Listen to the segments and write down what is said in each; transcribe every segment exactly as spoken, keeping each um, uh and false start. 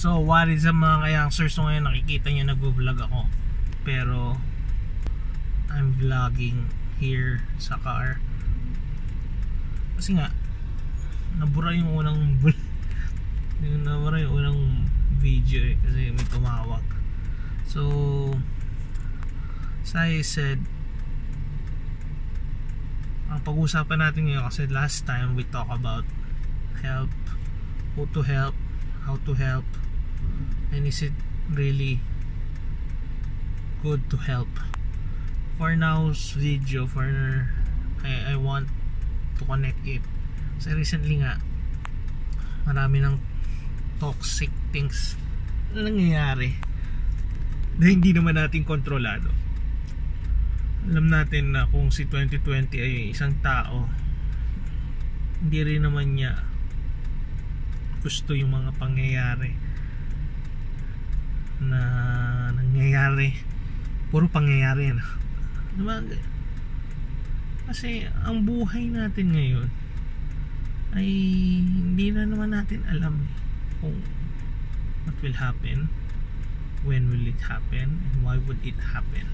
So what is up mga ka-youngsters? So ngayon nakikita nyo nag-vlog ako, pero I'm vlogging here sa car kasi nga nabura yung unang yung nabura yung unang video eh, kasi may tumawag. So as I said, ang pag-usapan natin ngayon, kasi last time we talk about help, who to help, how to help, and is it really good to help. For now's video, for I, I want to connect it. So recently nga, marami ng toxic things na nangyayari na hindi naman natin kontrolado. Alam natin na kung si twenty twenty ay isang tao, hindi rin naman niya gusto yung mga pangyayari na nangyayari, puro pangyayari na, diba? Kasi ang buhay natin ngayon ay hindi na naman natin alam kung what will happen, when will it happen, and why would it happen.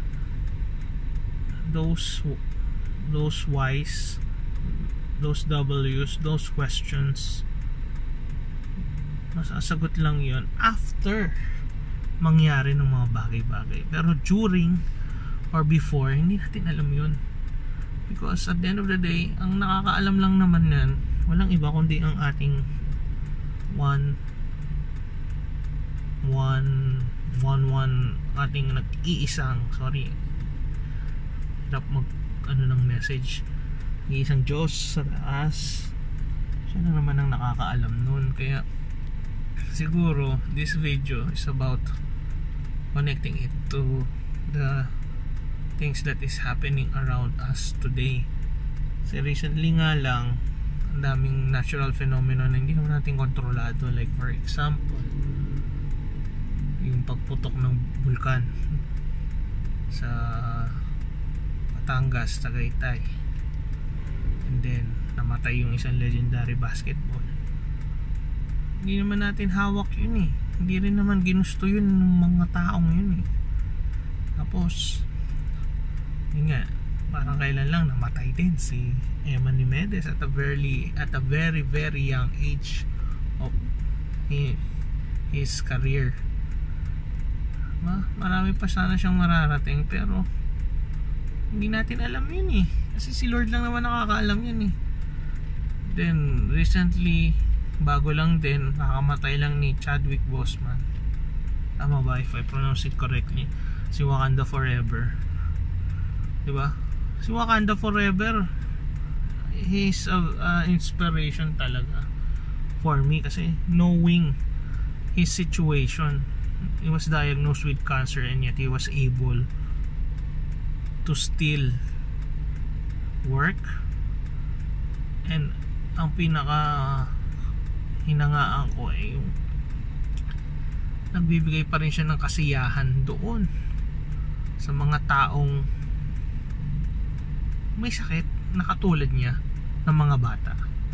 Those those whys, those W's, those questions, masasagot lang yon after mangyari ng mga bagay-bagay. Pero during or before, hindi natin alam yun, because at the end of the day, ang nakakaalam lang naman yan, walang iba kundi ang ating one one one one ating nag-iisang, sorry, hirap mag ano ng message, nag-iisang Diyos sa taas. Siya na naman ang nakakaalam nun. Kaya siguro this video is about connecting it to the things that is happening around us today. Kasi recently nga lang, ang daming natural phenomenon na hindi naman natin kontrolado. Like for example, yung pagputok ng bulkan sa Batangas, Tagaytay, and then namatay yung isang legendary basketball. Hindi naman natin hawak yun eh, hindi rin naman ginusto yun ng mga taong yun eh. Tapos yun nga, parang kailan lang namatay din si Eman Nimedes at a very at a very very young age of his career. Ma, marami pa sana siyang mararating, pero hindi natin alam yun eh, kasi si Lord lang naman nakakaalam yun eh. Then recently, bago lang din, nakamatay lang ni Chadwick Boseman, tama ba if I pronounce it correctly, si Wakanda Forever, diba? Si Wakanda Forever, he's a uh, inspiration talaga for me, kasi knowing his situation, he was diagnosed with cancer and yet he was able to still work. And ang pinaka hinangaan ko ay yung nagbibigay pa rin siya ng kasiyahan doon sa mga taong may sakit na katulad niya, ng mga bata.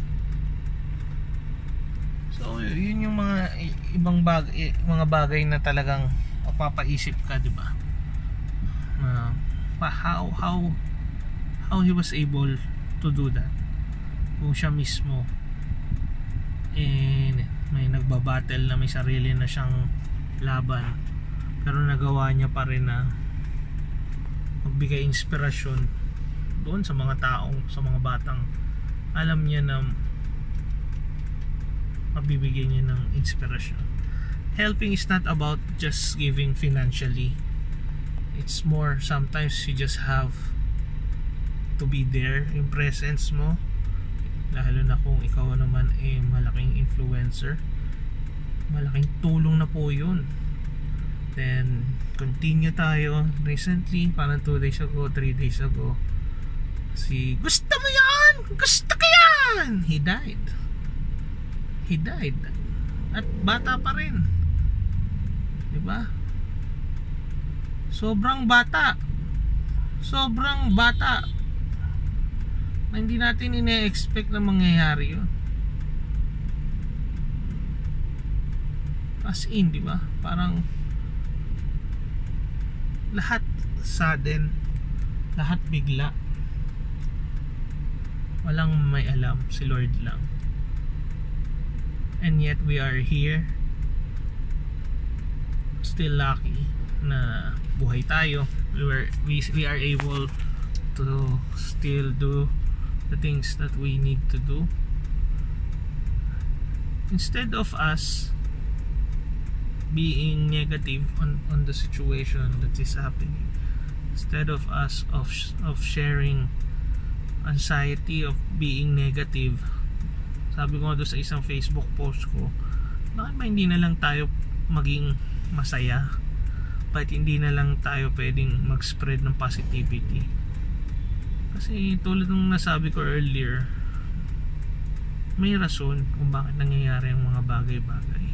So yun yung mga ibang bagay, mga bagay na talagang mapapaisip ka, di ba? Uh, how how how he was able to do that, kung siya mismo and may nagbabattle na may sarili na siyang laban, pero nagawa niya pa rin na magbigay inspirasyon doon sa mga taong, sa mga batang alam niya na mabibigyan niya ng inspirasyon. Helping is not about just giving financially. It's more, sometimes you just have to be there, yung presence mo, lalo na kung ikaw naman ay eh, malaking influencer, malaking tulong na po yun. Then continue tayo. Recently, parang two days ago, three days ago, si gusto mo yan, gusto ko yan, he died he died at bata pa rin, diba? Sobrang bata, sobrang bata na hindi natin ine-expect na mangyayari yun. As in, di ba? Parang lahat sudden, lahat bigla. Walang may alam, si Lord lang. And yet we are here, still lucky na buhay tayo. We were we, we are able to still do the things that we need to do. Instead of us being negative on, on the situation that is happening, instead of us of, of sharing anxiety, of being negative, sabi ko doon sa isang Facebook post ko, bakit ba hindi na lang tayo maging masaya? Bakit hindi na lang tayo pwedeng mag-spread ng positivity? Kasi tulad ng nasabi ko earlier, may rason kung bakit nangyayari ang mga bagay-bagay,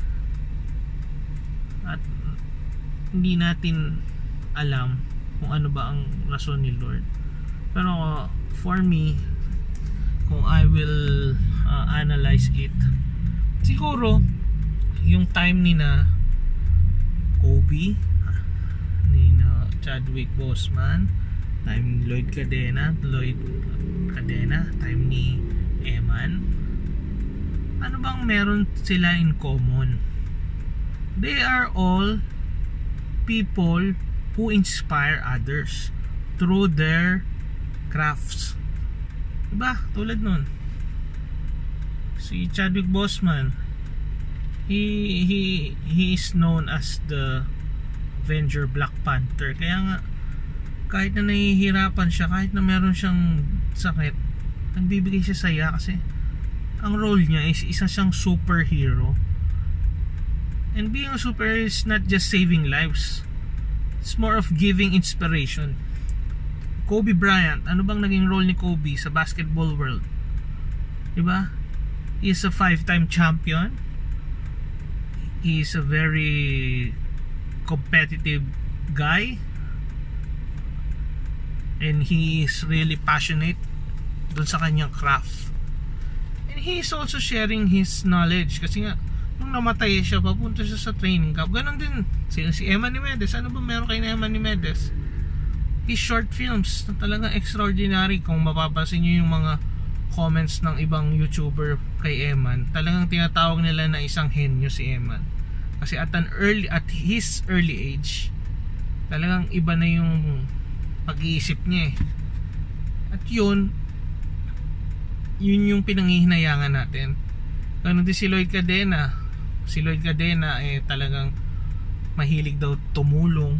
at hindi natin alam kung ano ba ang rason ni Lord. Pero for me, kung I will uh, analyze it, siguro yung time ni na Kobe, ni na Chadwick Boseman, time ni Lloyd Cadena, Lloyd Cadena, time ni Eman, ano bang meron sila in common? They are all people who inspire others through their crafts. Diba? Tulad nun, si Chadwick Boseman, he he he is known as the Avenger Black Panther. Kaya nga kahit na nahihirapan siya, kahit na meron siyang sakit, nagbibigay siya saya kasi ang role niya is isa siyang superhero. And being a superhero is not just saving lives, it's more of giving inspiration. Kobe Bryant, ano bang naging role ni Kobe sa basketball world? Diba? He is a five-time champion. He is a very competitive guy, and he is really passionate dun sa kanyang craft. And he is also sharing his knowledge, kasi nga nung namatay siya, papunta siya sa training camp. Ganon din si, si Eman Nimedes. Ano ba meron kay na Eman Nimedes? His short films na talagang extraordinary. Kung mapapansin nyo yung mga comments ng ibang YouTuber kay Eman, talagang tinatawag nila na isang henyo si Eman. Kasi at an early at his early age, talagang iba na yung pag-iisip niya eh. At yun yun yung pinanghihinayangan natin. Ganun din si Lloyd Cadena. Si Lloyd Cadena eh talagang mahilig daw tumulong.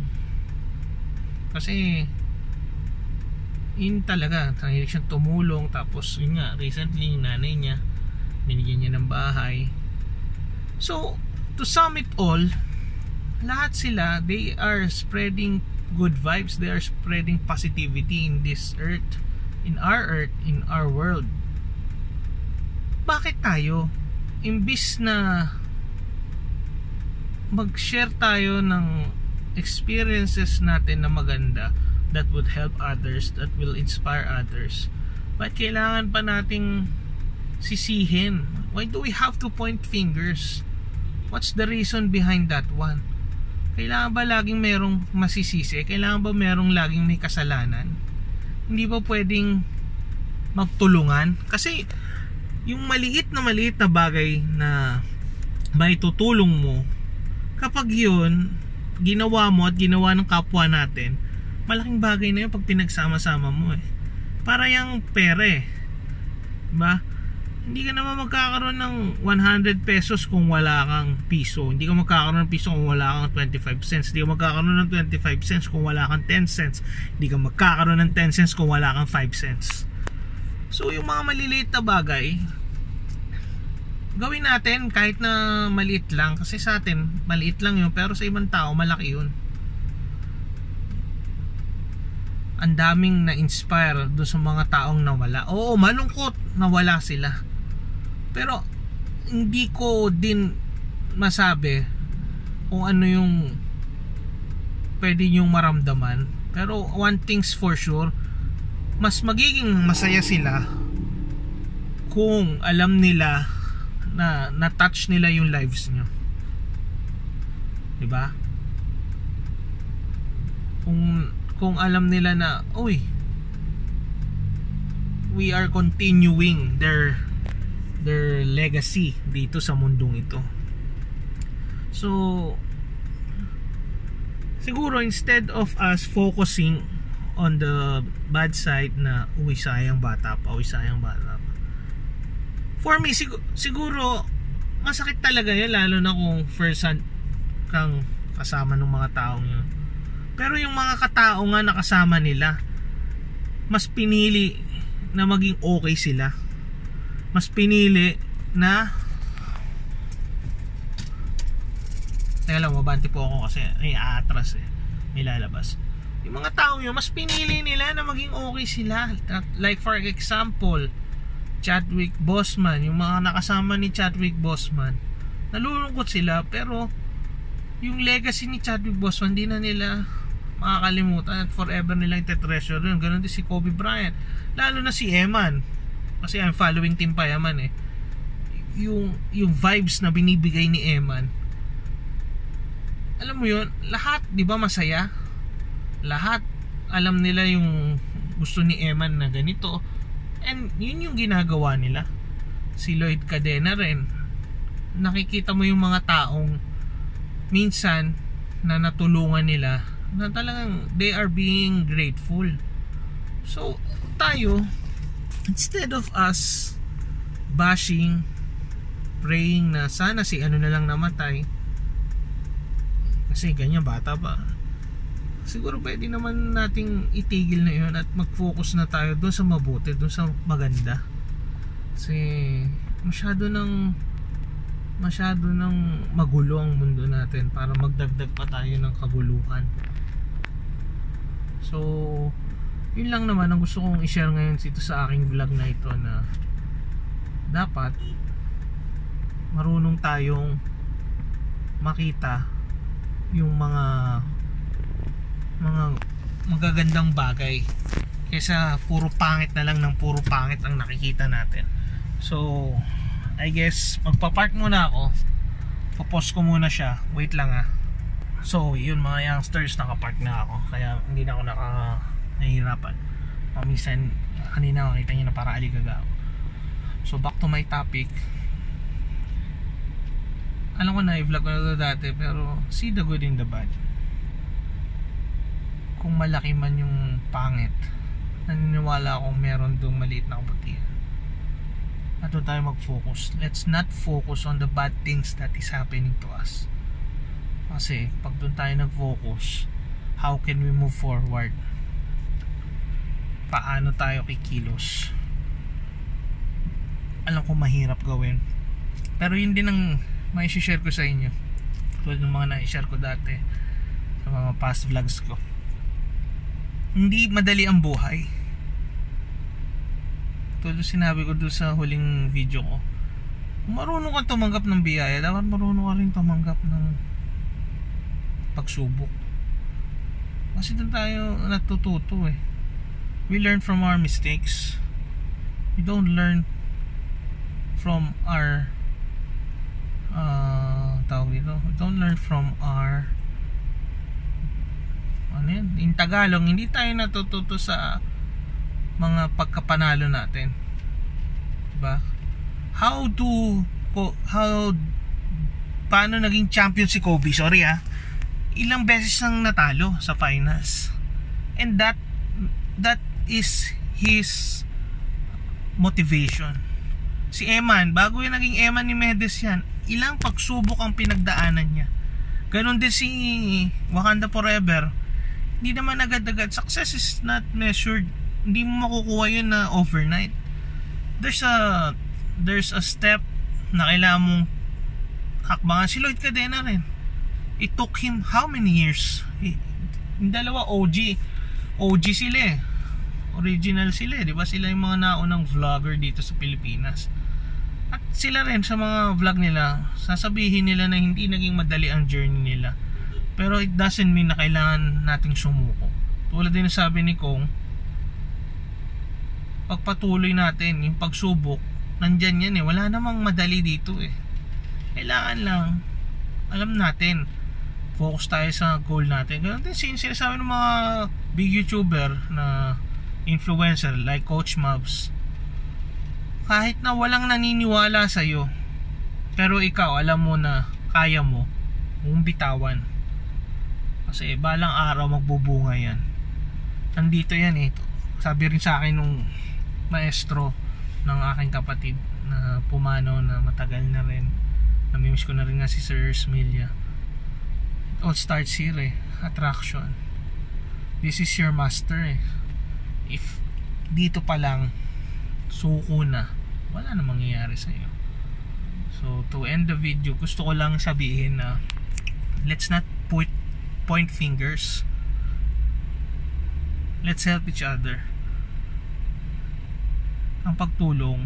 Kasi yun talaga, mahilig siyang tumulong. Tapos yun nga, recently yung nanay niya binigyan niya ng bahay. So to sum it all, lahat sila, they are spreading good vibes. They are spreading positivity in this earth, in our earth, in our world. Bakit tayo, imbis na mag-share tayo ng experiences natin na maganda that would help others, that will inspire others, ba't kailangan pa nating sisihin? Why do we have to point fingers? What's the reason behind that one? Kailangan ba laging merong masisisi? Kailangan ba merong laging may kasalanan? Hindi ba pwedeng magtulungan? Kasi yung maliit na maliit na bagay na may tutulong mo, kapag yun ginawa mo at ginawa ng kapwa natin, malaking bagay na yun pag pinagsama-sama mo eh. Para yung pera eh, diba? Hindi ka naman magkakaroon ng one hundred pesos kung wala kang piso. Hindi ka magkakaroon ng piso kung wala kang twenty-five cents. Hindi ka magkakaroon ng twenty-five cents kung wala kang ten cents. Hindi ka magkakaroon ng ten cents kung wala kang five cents. So yung mga maliliit na bagay, gawin natin kahit na maliit lang. Kasi sa atin, maliit lang yun, pero sa ibang tao, malaki yun. Ang daming na-inspire doon sa mga taong nawala. Oo, malungkot, nawala sila. Pero hindi ko din masabi kung ano yung pwede nyong maramdaman. Pero one thing's for sure, mas magiging masaya sila kung alam nila na na-touch nila yung lives nyo. 'di ba? Kung kung alam nila na, uy, we are continuing their their legacy dito sa mundong ito. So siguro instead of us focusing on the bad side na uy sayang bata pa, uy sayang bata pa, for me sig- siguro masakit talaga yun, lalo na kung first hand kang kasama ng mga taong yun. Pero yung mga katao nga nakasama nila, mas pinili na maging okay sila, mas pinili na teka lang, mabanti po ako kasi ay aatras eh, may lalabas. Yung mga tao yun, mas pinili nila na maging okay sila. Like for example, Chadwick Boseman, yung mga nakasama ni Chadwick Boseman, nalulungkot sila, pero yung legacy ni Chadwick Boseman di na nila makakalimutan at forever nilang ite-treasure yun. Ganun din si Kobe Bryant, lalo na si Eman, kasi I'm following Team Payaman eh. Yung, yung vibes na binibigay ni Eman, alam mo yun, lahat di ba masaya, lahat alam nila yung gusto ni Eman na ganito, and yun yung ginagawa nila. Si Lloyd Cadena rin, nakikita mo yung mga taong minsan na natulungan nila na talagang they are being grateful. So tayo, instead of us bashing, praying na sana si ano na lang namatay kasi ganyan bata pa, siguro pwede naman nating itigil na yun at mag-focus na tayo doon sa mabuti, doon sa maganda. Kasi masyado ng masyado ng magulo ang mundo natin para magdagdag pa tayo ng kaguluhan. So yun lang naman ang gusto kong i-share ngayon dito sa aking vlog na ito, na dapat marunong tayong makita yung mga mga magagandang bagay kaysa puro pangit na lang ng puro pangit ang nakikita natin. So I guess magpa-park muna ako, popost ko muna siya, wait lang ah. So yun mga youngsters, naka-park na ako kaya hindi na ako naka nahihirapan. Paminsan kanina makita nyo na para aligaga ako. So back to my topic. Alam ko na i-vlog ko na ito dati, pero see the good in the bad. Kung malaki man yung pangit, naniniwala akong meron doong maliit na kabutihan. At doon tayo mag-focus. Let's not focus on the bad things that is happening to us. Kasi pag doon tayo nag-focus, how can we move forward? Paano tayo kikilos? Alam ko mahirap gawin, pero yun din ang may share ko sa inyo, tulad ng mga na-share ko dati sa mga past vlogs ko. Hindi madali ang buhay. Tulad sinabi ko doon sa huling video ko, kung marunong kang tumanggap ng biyaya, dapat marunong ka rin tumanggap ng pagsubok. Kasi doon tayo natututo eh. We learn from our mistakes. We don't learn from our uh, tawag dito, we don't learn from our ano yan, in Tagalog, hindi tayo natututo sa mga pagkapanalo natin, diba? How to how paano naging champion si Kobe, sorry ah, ilang beses nang natalo sa finals, and that that is his motivation. Si Eman, bago yung naging Eman ni Medes yan, ilang pagsubok ang pinagdaanan niya. Ganon din si Wakanda Forever. Hindi naman agad-agad. Success is not measured. Hindi mo makukuha yun na overnight. There's a there's a step na kailangan mong hakbangan. Si Lloyd Cadena rin, it took him how many years? Yung dalawa O G O G sila eh, original sila eh, di ba? Sila yung mga naunang vlogger dito sa Pilipinas. At sila rin sa mga vlog nila, sasabihin nila na hindi naging madali ang journey nila, pero it doesn't mean na kailangan nating sumuko. Tulad din sabi ni Kong, pagpatuloy natin yung pagsubok, nandyan yan eh. Wala namang madali dito eh. Kailangan lang alam natin focus tayo sa goal natin. Ganun din sinasabi ng mga big YouTuber na influencer like Coach Mavs, kahit na walang naniniwala sa'yo, pero ikaw alam mo na kaya mo, huwag bitawan. Kasi balang araw magbubunga yan. Nandito yan eh. Sabi rin sa akin nung maestro ng aking kapatid na pumanaw na matagal na rin, namimiss ko na rin nga si Sir Smilya. It all starts here eh. Attraction. This is your master eh. If dito pa lang suko na, wala na mangyayari sa iyo. So to end the video, gusto ko lang sabihin na let's not put point fingers. Let's help each other. Ang pagtulong,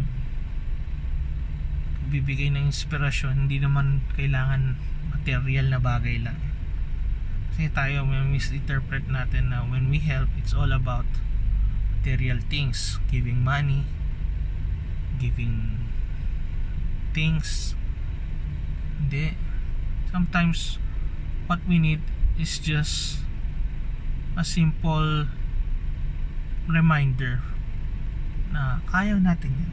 bibigay ng inspirasyon, hindi naman kailangan material na bagay lang. Kasi tayo may misinterpret natin na when we help, it's all about material things, giving money, giving things. Hindi. Sometimes what we need is just a simple reminder na kaya natin yan,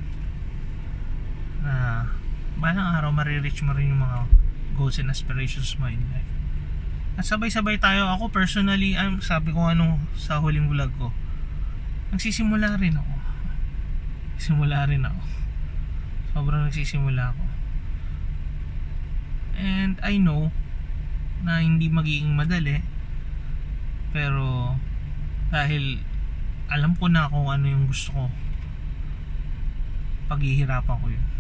na balang araw marireach mo rin yung mga goals and aspirations mo in life. At sabay-sabay tayo. Ako personally, um, sabi ko ano sa huling vlog ko, nagsisimula rin ako simula rin ako sobrang nagsisimula ako, and I know na hindi magiging madali, pero dahil alam ko na kung ano yung gusto ko, paghihirapan ko yun.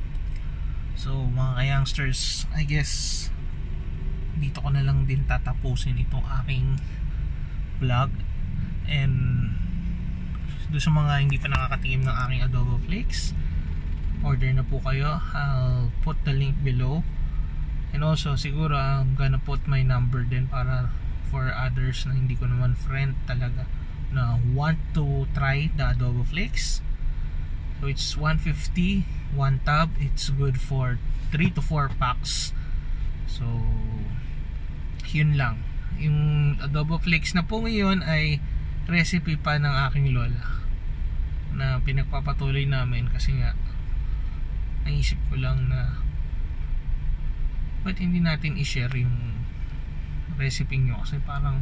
So mga youngsters, I guess dito ko na lang din tatapusin itong aking vlog. And doon sa mga hindi pa nakakatikim ng aking adobo flakes, order na po kayo. I'll put the link below. And also siguro I'm gonna put my number din para for others na hindi ko naman friend talaga na want to try the adobo flakes. So it's one fifty one tub. It's good for three to four packs. So yun lang. Yung adobo flakes na po ngayon ay recipe pa ng aking lola na pinagpapatuloy namin, kasi nga naisip ko lang na ba't hindi natin i-share yung recipe nyo, kasi parang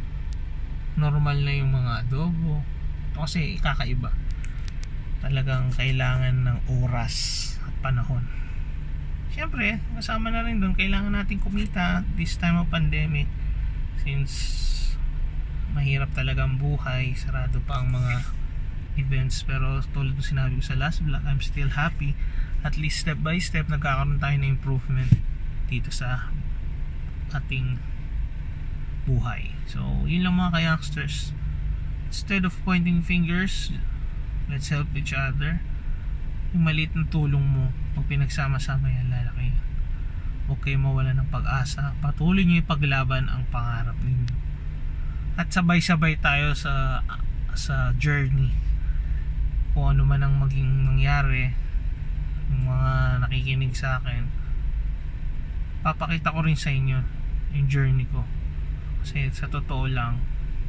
normal na yung mga adobo. Ito kasi kakaiba, talagang kailangan ng oras at panahon. Siyempre kasama na rin doon, kailangan natin kumita this time of pandemic, since mahirap talaga ang buhay, sarado pa ang mga events. Pero tulad ng sinabi ko sa last vlog, I'm still happy. At least step by step nagkakaroon tayo ng improvement dito sa ating buhay. So yun lang mga ka-youngsters, instead of pointing fingers, let's help each other. Yung maliit na tulong mo, pag pinagsama-sama yan, lalaki yan. Huwag kayo mawala ng pag-asa. Patuloy nyo ipaglaban ang pangarap ninyo. At sabay-sabay tayo sa sa journey. Kung ano man ang maging mangyari, yung mga nakikinig sa akin, papakita ko rin sa inyo yung journey ko. Kasi sa totoo lang,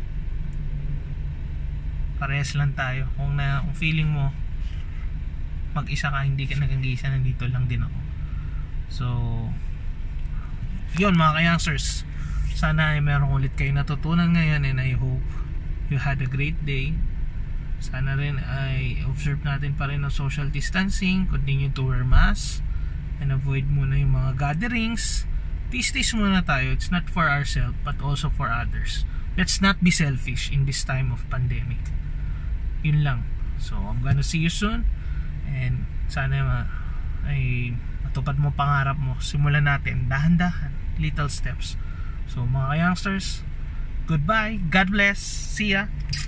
parehas lang tayo. Kung, na, kung feeling mo mag-isa ka, hindi ka nag-isa, nandito lang din ako. So yun mga ka-youngsters, sana ay meron ulit kayo natutunan ngayon, and I hope you had a great day. Sana rin ay observe natin pa rin ang social distancing, continue to wear mask, and avoid muna yung mga gatherings. Tis-tis muna tayo. It's not for ourselves but also for others. Let's not be selfish in this time of pandemic. Yun lang. So I'm gonna see you soon, and sana ma ay matupad mo pangarap mo. Simulan natin dahan-dahan, little steps. So mga youngsters, goodbye, God bless, see ya.